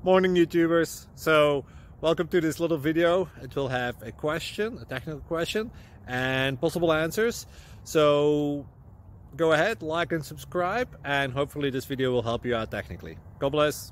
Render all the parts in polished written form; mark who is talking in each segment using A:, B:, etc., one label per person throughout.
A: Morning YouTubers. So welcome to this little video. It will have a question, a technical question, and possible answers. So go ahead, like and subscribe, and hopefully this video will help you out technically. God bless.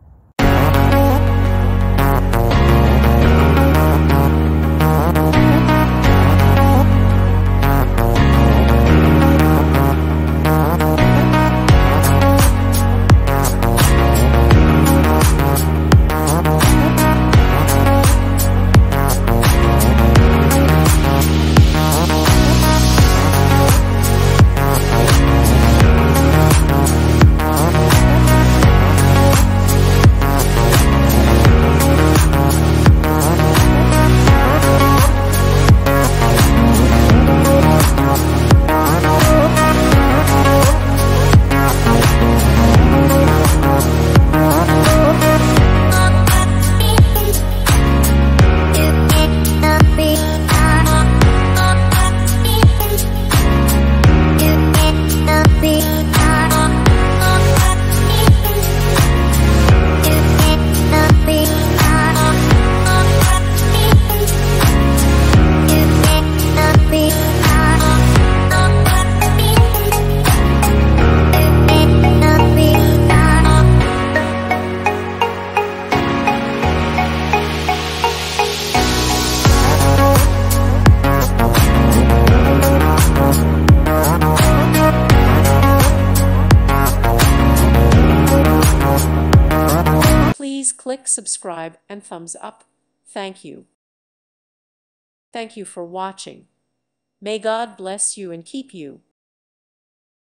B: Please click subscribe and thumbs up. Thank you. Thank you for watching. May God bless you and keep you.